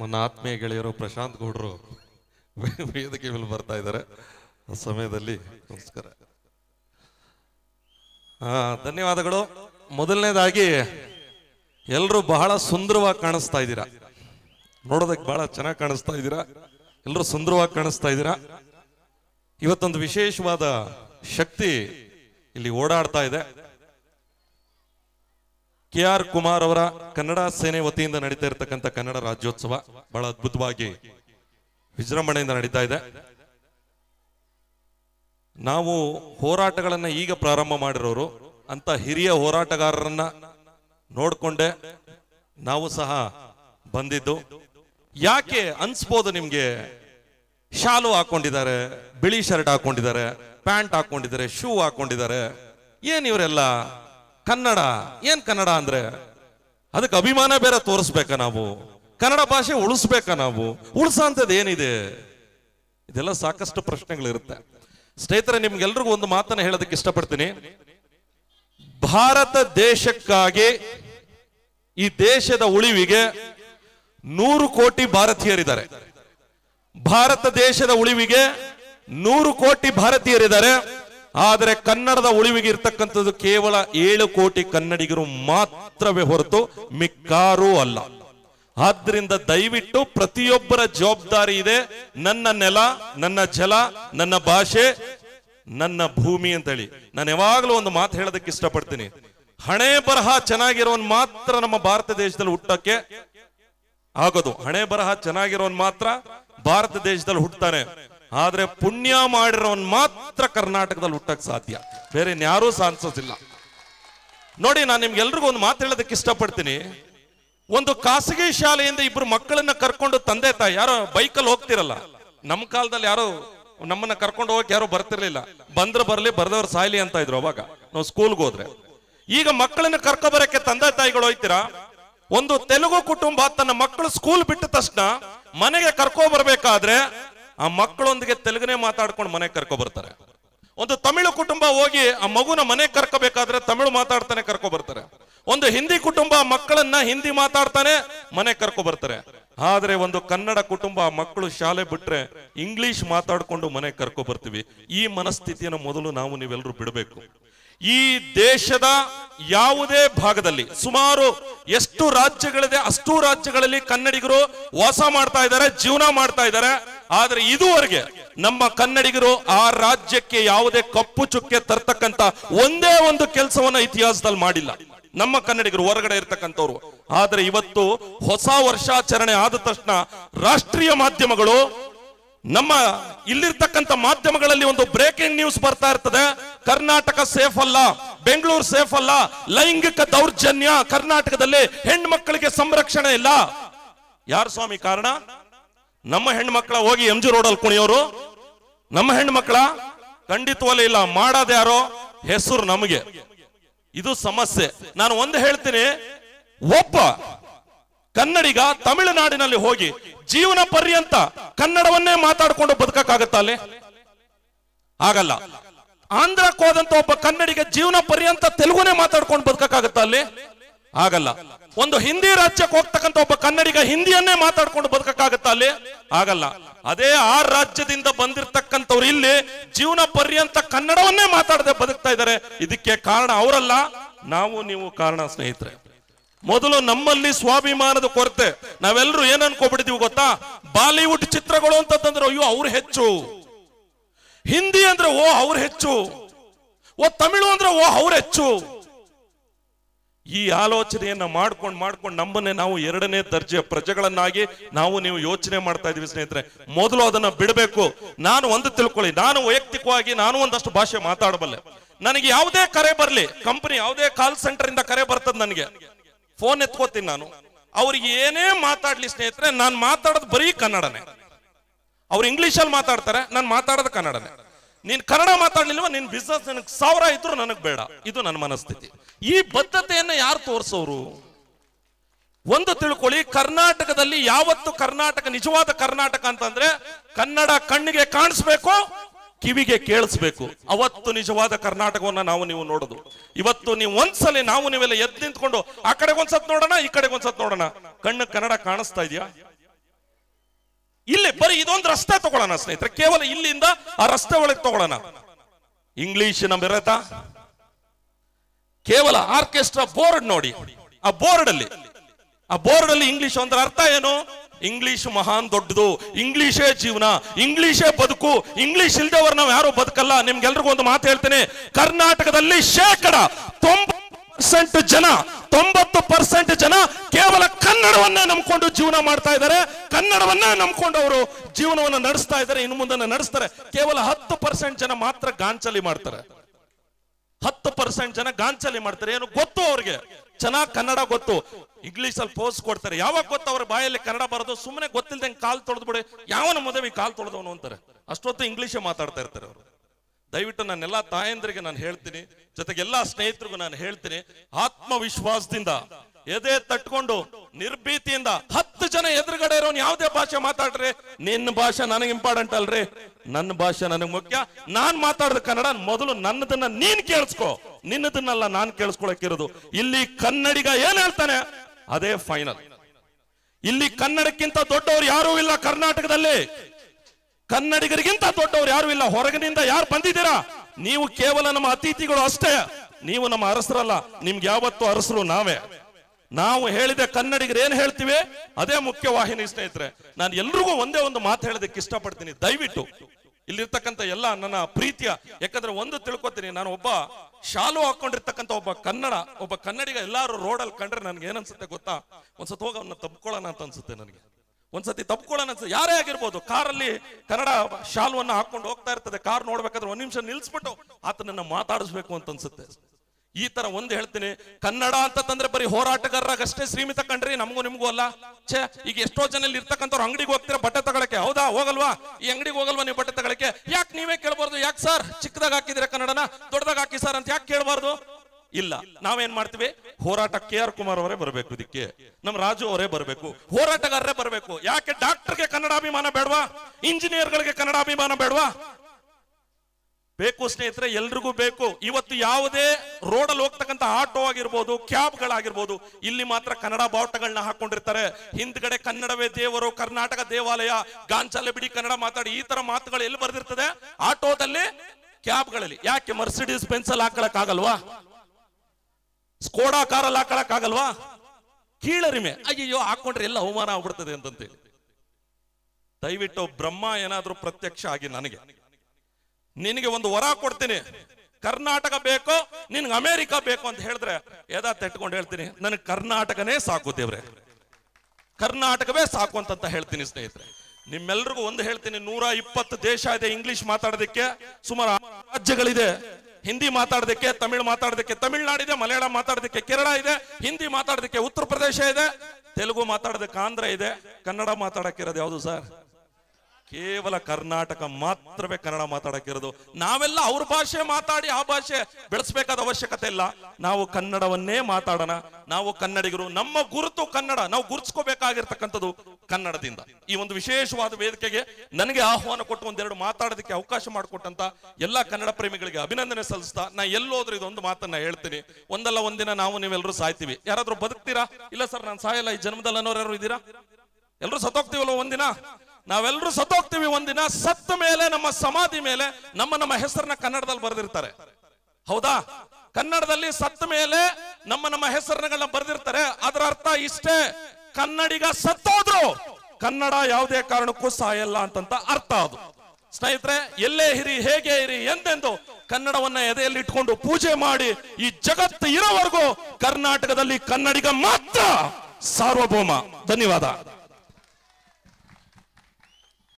ನನ್ನ ಆತ್ಮೀಯ ಗೆಳೆಯರು ಪ್ರಶಾಂತ್ ಗೌಡ್ರು ವೇದಿಕೆ ಮೇಲೆ ಬರ್ತಾ ಇದ್ದಾರೆ. ಆ ಸಮಯದಲ್ಲಿ ನಮಸ್ಕಾರ, ಧನ್ಯವಾದಗಳು. ಮೊದಲನೇದಾಗಿ ಎಲ್ಲರೂ ಬಹಳ ಸುಂದರವಾಗಿ ಕಾಣಿಸ್ತಾ ಇದ್ದೀರಾ, ನೋಡೋದಕ್ಕೆ ಬಹಳ ಚೆನ್ನಾಗಿ ಕಾಣಿಸ್ತಾ ಇದ್ದೀರಾ, ಎಲ್ಲರೂ ಸುಂದರವಾಗಿ ಕಾಣಿಸ್ತಾ ಇದ್ದೀರಾ. ಇವತ್ತೊಂದು ವಿಶೇಷವಾದ ಶಕ್ತಿ ಇಲ್ಲಿ ಓಡಾಡ್ತಾ ಇದೆ. KR ಕುಮಾರ್ ಅವರ ಕನ್ನಡ ಸೇನೆ ವತಿಯಿಂದ ನಡೀತಾ ಇರತಕ್ಕಂಥ ಕನ್ನಡ ರಾಜ್ಯೋತ್ಸವ ಬಹಳ ಅದ್ಭುತವಾಗಿ ವಿಜೃಂಭಣೆಯಿಂದ ನಡೀತಾ ಇದೆ. ನಾವು ಹೋರಾಟಗಳನ್ನ ಈಗ ಪ್ರಾರಂಭ ಮಾಡಿರೋರು ಅಂತ ಹಿರಿಯ ಹೋರಾಟಗಾರರನ್ನ ನೋಡ್ಕೊಂಡೆ ನಾವು ಸಹ ಬಂದಿದ್ದು. ಯಾಕೆ ಅನ್ಸ್ಬೋದು ನಿಮ್ಗೆ, ಶಾಲು ಹಾಕೊಂಡಿದ್ದಾರೆ, ಬಿಳಿ ಶರ್ಟ್ ಹಾಕೊಂಡಿದ್ದಾರೆ, ಪ್ಯಾಂಟ್ ಹಾಕೊಂಡಿದ್ದಾರೆ, ಶೂ ಹಾಕೊಂಡಿದ್ದಾರೆ, ಏನ್ ಇವರೆಲ್ಲ ಕನ್ನಡ? ಏನ್ ಕನ್ನಡ ಅಂದ್ರೆ ಅದಕ್ಕೆ ಅಭಿಮಾನ ಬೇರೆ ತೋರಿಸ್ಬೇಕಾ? ನಾವು ಕನ್ನಡ ಭಾಷೆ ಉಳಿಸ್ಬೇಕಾ? ನಾವು ಉಳಿಸೋಂಥದ್ದು ಏನಿದೆ? ಇದೆಲ್ಲ ಸಾಕಷ್ಟು ಪ್ರಶ್ನೆಗಳಿರುತ್ತೆ. ಸ್ನೇಹಿತರೆ, ನಿಮ್ಗೆಲ್ರಿಗೂ ಒಂದು ಮಾತನ್ನ ಹೇಳೋದಕ್ಕೆ ಇಷ್ಟಪಡ್ತೀನಿ. ಭಾರತ ದೇಶಕ್ಕಾಗಿ, ಈ ದೇಶದ ಉಳಿವಿಗೆ 100 ಕೋಟಿ ಭಾರತೀಯರಿದ್ದಾರೆ. ಭಾರತ ದೇಶದ ಉಳಿವಿಗೆ 100 ಕೋಟಿ ಭಾರತೀಯರಿದ್ದಾರೆ. ಆದರೆ ಕನ್ನಡದ ಉಳಿವಿಗೆ ಇರ್ತಕ್ಕಂಥದ್ದು ಕೇವಲ 7 ಕೋಟಿ ಕನ್ನಡಿಗರು ಮಾತ್ರವೇ ಹೊರತು ಮಿಕ್ಕಾರೂ ಅಲ್ಲ. ಆದ್ರಿಂದ ದಯವಿಟ್ಟು ಪ್ರತಿಯೊಬ್ಬರ ಜವಾಬ್ದಾರಿ ಇದೆ. ನನ್ನ ನೆಲ, ನನ್ನ ಜಲ, ನನ್ನ ಭಾಷೆ, ನನ್ನ ಭೂಮಿ ಅಂತೇಳಿ ನಾನು ಯಾವಾಗಲೂ ಒಂದು ಮಾತು ಹೇಳೋದಕ್ಕೆ ಇಷ್ಟಪಡ್ತೀನಿ. ಹಣೆ ಬರಹ ಚೆನ್ನಾಗಿರೋನ್ ಮಾತ್ರ ನಮ್ಮ ಭಾರತ ದೇಶದಲ್ಲಿ ಹುಟ್ಟಕ್ಕೆ ಆಗೋದು. ಹಣೆ ಬರಹ ಚೆನ್ನಾಗಿರೋನ್ ಮಾತ್ರ ಭಾರತ ದೇಶದಲ್ಲಿ ಹುಟ್ಟತಾನೆ. ಆದ್ರೆ ಪುಣ್ಯ ಮಾಡಿರೋನ್ ಮಾತ್ರ ಕರ್ನಾಟಕದಲ್ಲಿ ಹುಟ್ಟಕ್ ಸಾಧ್ಯ, ಬೇರೆ ಯಾರೂ ಸಾಧಿಸೋದಿಲ್ಲ. ನೋಡಿ, ನಾನು ನಿಮ್ಗೆಲ್ರಿಗೂ ಒಂದು ಮಾತು ಹೇಳೋದಕ್ಕೆ ಇಷ್ಟಪಡ್ತೀನಿ. ಒಂದು ಖಾಸಗಿ ಶಾಲೆಯಿಂದ 2 ಮಕ್ಕಳನ್ನ ಕರ್ಕೊಂಡು ತಂದೆ ತಾಯಿ, ಯಾರೋ ಬೈಕಲ್ಲಿ ಹೋಗ್ತಿರಲ್ಲ, ನಮ್ಮ ಕಾಲದಲ್ಲಿ ಯಾರೋ ನಮ್ಮನ್ನ ಕರ್ಕೊಂಡು ಹೋಗಕ್ಕೆ ಯಾರು ಬರ್ತಿರ್ಲಿಲ್ಲ. ಬಂದ್ರೆ ಬರ್ಲಿ, ಬರ್ದವ್ರು ಸಾಯ್ಲಿ ಅಂತ ಇದ್ರು ಅವಾಗ ನಾವು ಸ್ಕೂಲ್ಗೆ ಹೋದ್ರೆ. ಈಗ ಮಕ್ಕಳನ್ನ ಕರ್ಕೊಬರಕ್ಕೆ ತಂದೆ ತಾಯಿಗಳು ಹೋಯ್ತೀರಾ. ಒಂದು ತೆಲುಗು ಕುಟುಂಬ ತನ್ನ ಮಕ್ಕಳು ಸ್ಕೂಲ್ ಬಿಟ್ಟ ತಕ್ಷಣ ಮನೆಗೆ ಕರ್ಕೊ ಬರ್ಬೇಕಾದ್ರೆ ಆ ಮಕ್ಕಳೊಂದಿಗೆ ತೆಲುಗುನೇ ಮಾತಾಡ್ಕೊಂಡು ಮನೆಗೆ ಕರ್ಕೊ ಬರ್ತಾರೆ. ಒಂದು ತಮಿಳು ಕುಟುಂಬ ಹೋಗಿ ಆ ಮಗುನ ಮನೆಗೆ ಕರ್ಕೋಬೇಕಾದ್ರೆ ತಮಿಳು ಮಾತಾಡ್ತಾನೆ ಕರ್ಕೊ ಬರ್ತಾರೆ. ಒಂದು ಹಿಂದಿ ಕುಟುಂಬ ಮಕ್ಕಳನ್ನ ಹಿಂದಿ ಮಾತಾಡ್ತಾನೆ ಮನೆಗೆ ಕರ್ಕೊ ಬರ್ತಾರೆ. ಆದ್ರೆ ಒಂದು ಕನ್ನಡ ಕುಟುಂಬ ಮಕ್ಕಳು ಶಾಲೆ ಬಿಟ್ರೆ ಇಂಗ್ಲಿಷ್ ಮಾತಾಡ್ಕೊಂಡು ಮನೆಗೆ ಕರ್ಕೊ ಬರ್ತೀವಿ. ಈ ಮನಸ್ಥಿತಿಯನ್ನು ಮೊದಲು ನಾವು ನೀವೆಲ್ಲರೂ ಬಿಡಬೇಕು. ಈ ದೇಶದ ಯಾವುದೇ ಭಾಗದಲ್ಲಿ ಸುಮಾರು ಎಷ್ಟು ರಾಜ್ಯಗಳಿದೆ ಅಷ್ಟು ರಾಜ್ಯಗಳಲ್ಲಿ ಕನ್ನಡಿಗರು ವಾಸ ಮಾಡ್ತಾ ಇದ್ದಾರೆ, ಜೀವನ ಮಾಡ್ತಾ ಇದ್ದಾರೆ. ಆದ್ರೆ ಇದುವರೆಗೆ ನಮ್ಮ ಕನ್ನಡಿಗರು ಆ ರಾಜ್ಯಕ್ಕೆ ಯಾವುದೇ ಕಪ್ಪು ಚುಕ್ಕೆ ತರ್ತಕ್ಕಂತ ಒಂದೇ ಒಂದು ಕೆಲಸವನ್ನ ಇತಿಹಾಸದಲ್ಲಿ ಮಾಡಿಲ್ಲ ನಮ್ಮ ಕನ್ನಡಿಗರು, ಹೊರಗಡೆ ಇರ್ತಕ್ಕಂಥವ್ರು. ಆದ್ರೆ ಇವತ್ತು ಹೊಸ ವರ್ಷಾಚರಣೆ ಆದ ತಕ್ಷಣ ರಾಷ್ಟ್ರೀಯ ಮಾಧ್ಯಮಗಳು, ನಮ್ಮ ಇಲ್ಲಿರ್ತಕ್ಕಂಥ ಮಾಧ್ಯಮಗಳಲ್ಲಿ ಒಂದು ಬ್ರೇಕಿಂಗ್ ನ್ಯೂಸ್ ಬರ್ತಾ ಇರ್ತದೆ. ಕರ್ನಾಟಕ ಸೇಫ್ ಅಲ್ಲ, ಬೆಂಗಳೂರು ಸೇಫ್ ಅಲ್ಲ, ಲೈಂಗಿಕ ದೌರ್ಜನ್ಯ, ಕರ್ನಾಟಕದಲ್ಲಿ ಹೆಣ್ಮಕ್ಕಳಿಗೆ ಸಂರಕ್ಷಣೆ ಇಲ್ಲ. ಯಾರು ಸ್ವಾಮಿ ಕಾರಣ? ನಮ್ಮ ಹೆಣ್ಮಕ್ಳ ಹೋಗಿ MG ರೋಡಲ್ಲಿ ಕುಣಿಯೋರು ನಮ್ಮ ಹೆಣ್ಮಕ್ಳ? ಖಂಡಿತವಲ್ಲೇ ಇಲ್ಲ. ಮಾಡೋದು ಯಾರೋ? ಹೆಸರು ನಮಗೆ. ಇದು ಸಮಸ್ಯೆ. ನಾನು ಒಂದು ಹೇಳ್ತೀನಿ, ಒಬ್ಬ ಕನ್ನಡಿಗ ತಮಿಳುನಾಡಿನಲ್ಲಿ ಹೋಗಿ ಜೀವನ ಪರ್ಯಂತ ಕನ್ನಡವನ್ನೇ ಮಾತಾಡ್ಕೊಂಡು ಬದುಕಕ್ಕಾಗತ್ತ? ಅಲ್ಲಿ ಆಗಲ್ಲ. ಆಂಧ್ರಕ್ಕೆ ಹೋದಂತ ಒಬ್ಬ ಕನ್ನಡಿಗ ಜೀವನ ಪರ್ಯಂತ ತೆಲುಗುನೇ ಮಾತಾಡ್ಕೊಂಡು ಬದುಕಕ್ಕಾಗತ್ತ? ಅಲ್ಲಿ ಆಗಲ್ಲ. ಒಂದು ಹಿಂದಿ ರಾಜ್ಯಕ್ಕೆ ಹೋಗ್ತಕ್ಕಂಥ ಒಬ್ಬ ಕನ್ನಡಿಗ ಹಿಂದಿಯನ್ನೇ ಮಾತಾಡ್ಕೊಂಡು ಬದುಕಕ್ಕಾಗತ್ತ? ಅಲ್ಲಿ ಆಗಲ್ಲ. ಅದೇ ಆ ರಾಜ್ಯದಿಂದ ಬಂದಿರತಕ್ಕಂಥವ್ರು ಇಲ್ಲಿ ಜೀವನ ಪರ್ಯಂತ ಕನ್ನಡವನ್ನೇ ಮಾತಾಡದೆ ಬದುಕ್ತಾ ಇದ್ದಾರೆ. ಇದಕ್ಕೆ ಕಾರಣ ಅವರಲ್ಲ, ನಾವು ನೀವು ಕಾರಣ ಸ್ನೇಹಿತರೆ. ಮೊದಲು ನಮ್ಮಲ್ಲಿ ಸ್ವಾಭಿಮಾನದ ಕೊರತೆ. ನಾವೆಲ್ಲರೂ ಏನ್ ಅನ್ಕೋಬಿಟ್ಟಿದೀವಿ ಗೊತ್ತಾ? ಬಾಲಿವುಡ್ ಚಿತ್ರಗಳು ಅಂತಂದ್ರೆ ಅಯ್ಯೋ ಅವ್ರು ಹೆಚ್ಚು, ಹಿಂದಿ ಅಂದ್ರೆ ಓ ಅವ್ರು ಹೆಚ್ಚು, ಓ ತಮಿಳು ಅಂದ್ರೆ ಓ ಅವ್ರು ಹೆಚ್ಚು. ಈ ಆಲೋಚನೆಯನ್ನ ಮಾಡ್ಕೊಂಡು ನಮ್ಮನ್ನೇ ನಾವು 2ನೇ ದರ್ಜೆಯ ಪ್ರಜೆಗಳನ್ನಾಗಿ ನಾವು ನೀವು ಯೋಚನೆ ಮಾಡ್ತಾ ಇದೀವಿ ಸ್ನೇಹಿತರೆ. ಮೊದಲು ಅದನ್ನ ಬಿಡಬೇಕು. ನಾನು ಒಂದು ತಿಳ್ಕೊಳ್ಳಿ, ನಾನು ವೈಯಕ್ತಿಕವಾಗಿ ನಾನು ಒಂದಷ್ಟು ಭಾಷೆ ಮಾತಾಡಬಲ್ಲೆ. ನನಗೆ ಯಾವುದೇ ಕರೆ ಬರ್ಲಿ, ಕಂಪನಿ ಯಾವುದೇ ಕಾಲ್ ಸೆಂಟರ್ ಇಂದ ಕರೆ ಬರ್ತದ, ನನಗೆ ಫೋನ್ ಎತ್ಕೋತೀನಿ ನಾನು. ಅವ್ರಿಗೆ ಏನೇ ಮಾತಾಡ್ಲಿ ಸ್ನೇಹಿತರೆ, ನಾನು ಮಾತಾಡೋದು ಬರೀ ಕನ್ನಡನೇ. ಅವ್ರು ಇಂಗ್ಲಿಷಲ್ಲಿ ಮಾತಾಡ್ತಾರೆ, ನಾನು ಮಾತಾಡೋದು ಕನ್ನಡನೇ. ನೀನ್ ಕನ್ನಡ ಮಾತಾಡ್ಲಿಲ್ವ, ನಿನ್ ಬಿಸ್ನೆಸ್ ನನಗೆ 1000 ಇದ್ರು ನನಗ್ ಬೇಡ. ಇದು ನನ್ನ ಮನಸ್ಥಿತಿ. ಈ ಬದ್ಧತೆಯನ್ನ ಯಾರು ತೋರಿಸೋರು? ಒಂದು ತಿಳ್ಕೊಳ್ಳಿ, ಕರ್ನಾಟಕದಲ್ಲಿ ಯಾವತ್ತು ಕರ್ನಾಟಕ ನಿಜವಾದ ಕರ್ನಾಟಕ ಅಂತಂದ್ರೆ ಕನ್ನಡ ಕಣ್ಣಿಗೆ ಕಾಣಿಸ್ಬೇಕು, ಕಿವಿಗೆ ಕೇಳಿಸ್ಬೇಕು. ಅವತ್ತು ನಿಜವಾದ ಕರ್ನಾಟಕವನ್ನ ನಾವು ನೀವು ನೋಡೋದು. ಇವತ್ತು ನೀವು ಒಂದ್ಸಲಿ ನಾವು ನೀವೆಲ್ಲ ಎದ್ದು ನಿಂತ್ಕೊಂಡು ಆ ಕಡೆಗೆ ಒಂದ್ಸತ್ ನೋಡೋಣ, ಈ ಕಡೆಗೆ ಒಂದ್ಸತ್ ನೋಡೋಣ, ಕಣ್ಣು ಕನ್ನಡ ಕಾಣಿಸ್ತಾ ಇದೆಯಾ? ಇಲ್ಲಿ ಬರೀ ಇದೊಂದು ರಸ್ತೆ ತಗೊಳ್ಳೋಣ ಸ್ನೇಹಿತರೆ, ಕೇವಲ ಇಲ್ಲಿಂದ ಆ ರಸ್ತೆ ಒಳಗೆ ತಗೊಳ್ಳೋಣ. ಇಂಗ್ಲಿಷಿನ ಬೆರೆತ ಕೇವಲ ಆರ್ಕೆಸ್ಟ್ರಾ ಬೋರ್ಡ್ ನೋಡಿ, ಆ ಬೋರ್ಡ್ ಅಲ್ಲಿ ಇಂಗ್ಲಿಷ್ ಅಂದ್ರೆ ಅರ್ಥ ಏನು? ಇಂಗ್ಲಿಷ್ ಮಹಾನ್ ದೊಡ್ಡದು, ಇಂಗ್ಲಿಷೇ ಜೀವನ, ಇಂಗ್ಲಿಷೇ ಬದುಕು, ಇಂಗ್ಲಿಷ್ ಇಲ್ದವರು ನಾವು ಯಾರು ಬದುಕಲ್ಲ. ನಿಮ್ಗೆಲ್ರಿಗೂ ಒಂದು ಮಾತು ಹೇಳ್ತೇನೆ, ಕರ್ನಾಟಕದಲ್ಲಿ 90% ಜನ ಕೇವಲ ಕನ್ನಡವನ್ನೇ ನಂಬ್ಕೊಂಡು ಜೀವನ ಮಾಡ್ತಾ ಇದ್ದಾರೆ, ಕನ್ನಡವನ್ನೇ ನಂಬ್ಕೊಂಡು ಅವರು ಜೀವನವನ್ನು ನಡೆಸ್ತಾ ಇದ್ದಾರೆ, ಇನ್ನು ಮುಂದೆ ನಡೆಸ್ತಾರೆ. ಕೇವಲ 10% ಜನ ಮಾತ್ರ ಗಾಂಚಲಿ ಮಾಡ್ತಾರೆ. 10% ಜನ ಗಾಂಚಲಿ ಮಾಡ್ತಾರೆ. ಏನು ಗೊತ್ತು ಅವ್ರಿಗೆ? ಚೆನ್ನಾಗಿ ಕನ್ನಡ ಗೊತ್ತು, ಇಂಗ್ಲಿಷ್ ಅಲ್ಲಿ ಪೋಸ್ ಕೊಡ್ತಾರೆ. ಯಾವಾಗ ಗೊತ್ತು ಅವ್ರ ಬಾಯಲ್ಲಿ ಕನ್ನಡ ಬರೋದು? ಸುಮ್ಮನೆ ಗೊತ್ತಿಲ್ದಂಗೆ ಕಾಲ್ ತೊಳೆದು ಬಿಡಿ, ಯಾವನ ಮದುವೆ ಕಾಲ್ ತೊಳೆದವನು ಅಂತಾರೆ. ಅಷ್ಟೊತ್ತು ಇಂಗ್ಲಿಷೇ ಮಾತಾಡ್ತಾ ಇರ್ತಾರೆ ಅವರು. ದಯವಿಟ್ಟು ನನ್ನೆಲ್ಲಾ ತಾಯಂದ್ರಿಗೆ ನಾನು ಹೇಳ್ತೀನಿ, ಜೊತೆಗೆ ಎಲ್ಲಾ ಸ್ನೇಹಿತರಿಗೂ ನಾನು ಹೇಳ್ತೀನಿ, ಆತ್ಮವಿಶ್ವಾಸದಿಂದ ಎದೆ ತಟ್ಕೊಂಡು ನಿರ್ಭೀತಿಯಿಂದ 10 ಜನ ಎದುರುಗಡೆ ಇರೋನು ಯಾವುದೇ ಭಾಷೆ ಮಾತಾಡ್ರಿ, ನಿನ್ನ ಭಾಷೆ ನನಗೆ ಇಂಪಾರ್ಟೆಂಟ್ ಅಲ್ರಿ, ನನ್ನ ಭಾಷೆ ನನಗೆ ಮುಖ್ಯ. ನಾನ್ ಮಾತಾಡಿದ ಕನ್ನಡ ಮೊದಲು ನನ್ನದನ್ನ ನೀನ್ ಕೇಳಿಸ್ಕೊ, ನಿನ್ನದನ್ನೆಲ್ಲ ನಾನ್ ಕೇಳಿಸ್ಕೊಳಕ್ಕಿರೋದು. ಇಲ್ಲಿ ಕನ್ನಡಿಗ ಏನ್ ಹೇಳ್ತಾನೆ ಅದೇ ಫೈನಲ್. ಇಲ್ಲಿ ಕನ್ನಡಕ್ಕಿಂತ ದೊಡ್ಡವರು ಯಾರೂ ಇಲ್ಲ ಕರ್ನಾಟಕದಲ್ಲಿ, ಕನ್ನಡಿಗರಿಗಿಂತ ದೊಡ್ಡವರು ಯಾರು ಇಲ್ಲ. ಹೊರಗಿನಿಂದ ಯಾರು ಬಂದಿದ್ದೀರಾ? ನೀವು ಕೇವಲ ನಮ್ಮ ಅತಿಥಿಗಳು ಅಷ್ಟೇ, ನೀವು ನಮ್ಮ ಅರಸರಲ್ಲ. ನಿಮ್ಗೆ ಯಾವತ್ತೂ ಅರಸರು ನಾವೇ. ನಾವು ಹೇಳಿದ ಕನ್ನಡಿಗರು ಏನ್ ಹೇಳ್ತೀವಿ ಅದೇ ಮುಖ್ಯವಾಹಿನಿ. ಸ್ನೇಹಿತರೆ, ನಾನು ಎಲ್ರಿಗೂ ಒಂದೇ ಒಂದು ಮಾತು ಹೇಳೋದಕ್ಕೆ ಇಷ್ಟಪಡ್ತೀನಿ. ದಯವಿಟ್ಟು ಇಲ್ಲಿರ್ತಕ್ಕಂಥ ಎಲ್ಲ ನನ್ನ ಪ್ರೀತಿಯ, ಯಾಕಂದ್ರೆ ಒಂದು ತಿಳ್ಕೊತೀನಿ, ನಾನು ಒಬ್ಬ ಶಾಲು ಹಾಕೊಂಡಿರ್ತಕ್ಕಂಥ ಒಬ್ಬ ಕನ್ನಡಿಗ ಎಲ್ಲಾರು ರೋಡಲ್ಲಿ ಕಂಡ್ರೆ ನನ್ಗೆ ಏನನ್ಸುತ್ತೆ ಗೊತ್ತಾ? ಒಂದ್ಸತಿ ಹೋಗಿ ಅವನ್ನ ತಪ್ಕೊಳ್ಳೋಣ ಅಂತ ಅನ್ಸುತ್ತೆ ನನಗೆ. ಒಂದ್ಸತಿ ತಪ್ಕೊಳ್ಳೋಣ ಅನ್ಸುತ್ತೆ. ಯಾರೇ ಆಗಿರ್ಬೋದು, ಕಾರಲ್ಲಿ ಕನ್ನಡ ಶಾಲುವನ್ನ ಹಾಕೊಂಡು ಹೋಗ್ತಾ ಇರ್ತದೆ, ಕಾರ್ ನೋಡ್ಬೇಕಾದ್ರೆ 1 ನಿಮಿಷ ನಿಲ್ಸ್ಬಿಟ್ಟು ಆತನನ್ನ ಮಾತಾಡಿಸ್ಬೇಕು ಅಂತ ಅನ್ಸುತ್ತೆ. ಈ ತರ ಒಂದು ಹೇಳ್ತೀನಿ, ಕನ್ನಡ ಅಂತ ತಂದ್ರೆ ಬರೀ ಹೋರಾಟಗಾರರಾಗಷ್ಟೇ ಸೀಮಿತ ಕಂಡ್ರಿ, ನಮಗೂ ನಿಮ್ಗೂ ಅಲ್ಲ. ಈಗ ಎಷ್ಟೋ ಜನ ಇಲ್ಲಿ ಇರ್ತಕ್ಕಂಥವ್ರು ಅಂಗಡಿಗೆ ಹೋಗ್ತೀರಾ ಬಟ್ಟೆ ತಗೊಳಕ್ಕೆ, ಹೌದಾ? ಹೋಗಲ್ವಾ? ಈ ಅಂಗಡಿಗೆ ಹೋಗಲ್ವಾ ನೀವು ಬಟ್ಟೆ ತಗೊಳಕ್ಕೆ? ಯಾಕೆ ನೀವೇ ಕೇಳಬಾರ್ದು? ಯಾಕೆ ಸರ್ ಚಿಕ್ಕದಾಗ ಹಾಕಿದಿರ ಕನ್ನಡನ, ದೊಡ್ಡದಾಗ ಹಾಕಿ ಸರ್ ಅಂತ ಯಾಕೆ ಕೇಳಬಾರ್ದು? ಇಲ್ಲ, ನಾವೇನ್ ಮಾಡ್ತೀವಿ? ಹೋರಾಟ KR ಕುಮಾರ್ ಅವರೇ ಬರಬೇಕು, ಇದಕ್ಕೆ ನಮ್ ರಾಜು ಅವರೇ ಬರಬೇಕು, ಹೋರಾಟಗಾರರೇ ಬರಬೇಕು. ಯಾಕೆ ಡಾಕ್ಟರ್ಗೆ ಕನ್ನಡಾಭಿಮಾನ ಬೇಡವಾ? ಇಂಜಿನಿಯರ್ಗಳಿಗೆ ಕನ್ನಡಾಭಿಮಾನ ಬೇಡವಾ? ಬೇಕು ಸ್ನೇಹಿತರೆ, ಎಲ್ರಿಗೂ ಬೇಕು. ಇವತ್ತು ಯಾವುದೇ ರೋಡಲ್ಲಿ ಹೋಗ್ತಕ್ಕಂಥ ಆಟೋ ಆಗಿರ್ಬೋದು, ಕ್ಯಾಬ್ಗಳಾಗಿರ್ಬೋದು, ಇಲ್ಲಿ ಮಾತ್ರ ಕನ್ನಡ ಬಾವುಟಗಳನ್ನ ಹಾಕೊಂಡಿರ್ತಾರೆ. ಹಿಂದ್ಗಡೆ ಕನ್ನಡವೇ ದೇವರು, ಕರ್ನಾಟಕ ದೇವಾಲಯ, ಗಾಂಚಾಲೆ ಬಿಡಿ ಕನ್ನಡ ಮಾತಾಡಿ, ಈ ತರ ಮಾತುಗಳು ಎಲ್ಲಿ ಬರ್ದಿರ್ತದೆ? ಆಟೋದಲ್ಲಿ, ಕ್ಯಾಬ್ಗಳಲ್ಲಿ. ಯಾಕೆ ಮರ್ಸಿಡೀಸ್ ಬೆನ್ಸಲ್ಲಿ ಹಾಕೊಳಕ್ ಆಗಲ್ವಾ? ಸ್ಕೋಡಾ ಕಾರಲ್ಲಿ ಹಾಕೊಳಕ್ ಆಗಲ್ವಾ? ಕೀಳರಿಮೆ, ಅಯ್ಯೋ ಹಾಕೊಂಡ್ರೆ ಎಲ್ಲ ಅವಮಾನ ಆಗ್ಬಿಡ್ತದೆ ಅಂತಂತೇಳಿ. ದಯವಿಟ್ಟು ಬ್ರಹ್ಮ ಏನಾದ್ರೂ ಪ್ರತ್ಯಕ್ಷ ಆಗಿ ನಿನಗೆ ಒಂದು ವರ ಕೊಡ್ತೀನಿ, ಕರ್ನಾಟಕ ಬೇಕೋ ನಿನ್ಗೆ ಅಮೆರಿಕ ಬೇಕು ಅಂತ ಹೇಳಿದ್ರೆ ಎದಾ ತೆಟ್ಕೊಂಡು ಹೇಳ್ತೀನಿ, ನನಗೆ ಕರ್ನಾಟಕನೇ ಸಾಕು ದೇವ್ರೆ, ಕರ್ನಾಟಕವೇ ಸಾಕು ಅಂತ ಹೇಳ್ತೀನಿ. ಸ್ನೇಹಿತರೆ, ನಿಮ್ಮೆಲ್ರಿಗೂ ಒಂದು ಹೇಳ್ತೀನಿ, 120 ದೇಶ ಇದೆ ಇಂಗ್ಲಿಷ್ ಮಾತಾಡೋದಕ್ಕೆ, ಸುಮಾರು ರಾಜ್ಯಗಳಿದೆ ಹಿಂದಿ ಮಾತಾಡೋದಕ್ಕೆ, ತಮಿಳು ಮಾತಾಡೋದಕ್ಕೆ ತಮಿಳ್ನಾಡಿದೆ, ಮಲಯಾಳಂ ಮಾತಾಡೋದಕ್ಕೆ ಕೇರಳ ಇದೆ, ಹಿಂದಿ ಮಾತಾಡೋದಕ್ಕೆ ಉತ್ತರ ಪ್ರದೇಶ ಇದೆ, ತೆಲುಗು ಮಾತಾಡೋದಕ್ಕೆ ಆಂಧ್ರ ಇದೆ. ಕನ್ನಡ ಮಾತಾಡಕ್ಕಿರೋದು ಯಾವುದು ಸರ್? ಕೇವಲ ಕರ್ನಾಟಕ ಮಾತ್ರವೇ ಕನ್ನಡ ಮಾತಾಡಕ್ಕಿರೋದು. ನಾವೆಲ್ಲ ಅವ್ರ ಭಾಷೆ ಮಾತಾಡಿ ಆ ಭಾಷೆ ಬೆಳೆಸಬೇಕಾದ ಅವಶ್ಯಕತೆ ಇಲ್ಲ. ನಾವು ಕನ್ನಡವನ್ನೇ ಮಾತಾಡೋಣ. ನಾವು ಕನ್ನಡಿಗರು, ನಮ್ಮ ಗುರುತು ಕನ್ನಡ, ನಾವು ಗುರುತಿಸ್ಕೋಬೇಕಾಗಿರ್ತಕ್ಕಂಥದ್ದು ಕನ್ನಡದಿಂದ. ಈ ಒಂದು ವಿಶೇಷವಾದ ವೇದಿಕೆಗೆ ನನಗೆ ಆಹ್ವಾನ ಕೊಟ್ಟು ಒಂದೆರಡು ಮಾತಾಡೋದಕ್ಕೆ ಅವಕಾಶ ಮಾಡಿಕೊಟ್ಟಂತ ಎಲ್ಲ ಕನ್ನಡ ಪ್ರೇಮಿಗಳಿಗೆ ಅಭಿನಂದನೆ ಸಲ್ಲಿಸ್ತಾ, ನಾ ಎಲ್ಲೋದ್ರೂ ಇದೊಂದು ಮಾತನ್ನ ಹೇಳ್ತೀನಿ, ಒಂದಲ್ಲ ಒಂದಿನ ನಾವು ನೀವೆಲ್ಲರೂ ಸಾಯ್ತೀವಿ. ಯಾರಾದ್ರೂ ಬದುಕ್ತೀರಾ? ಇಲ್ಲ ಸರ್ ನಾನು ಸಾಯಲ್ಲ, ಈ ಜನ್ಮದಲ್ಲಿ ಅನ್ನೋರು ಯಾರು ಇದ್ದೀರಾ? ಎಲ್ಲರೂ ಸತ್ತೋಗ್ತೀವಲ್ಲ ಒಂದಿನ, ನಾವೆಲ್ಲರೂ ಸತ್ತೋಗ್ತೀವಿ ಒಂದಿನ. ಸತ್ತ ಮೇಲೆ ನಮ್ಮ ಸಮಾಧಿ ಮೇಲೆ ನಮ್ಮ ಹೆಸರನ್ನ ಕನ್ನಡದಲ್ಲಿ ಬರೆದಿರ್ತಾರೆ, ಹೌದಾ? ಕನ್ನಡದಲ್ಲಿ ಸತ್ತ ಮೇಲೆ ನಮ್ಮ ಹೆಸರುಗಳನ್ನ ಬರೆದಿರ್ತಾರೆ. ಅದರ ಅರ್ಥ ಇಷ್ಟೇ, ಕನ್ನಡಿಗ ಸತ್ತೋದ್ರು ಕನ್ನಡ ಯಾವುದೇ ಕಾರಣಕ್ಕೂ ಸಾಯಲ್ಲ ಅಂತಂತ ಅರ್ಥ ಅದು. ಸ್ನೇಹಿತರೆ, ಎಲ್ಲೇ ಇರಿ, ಹೇಗೆ ಇರಿ, ಎಂದೆಂದು ಕನ್ನಡವನ್ನ ಎದೆಯಲ್ಲಿ ಇಟ್ಕೊಂಡು ಪೂಜೆ ಮಾಡಿ ಈ ಜಗತ್ತು ಇರೋವರೆಗೂ ಕರ್ನಾಟಕದಲ್ಲಿ ಕನ್ನಡಿಗ ಮಾತ್ರ ಸಾರ್ವಭೌಮ. ಧನ್ಯವಾದ.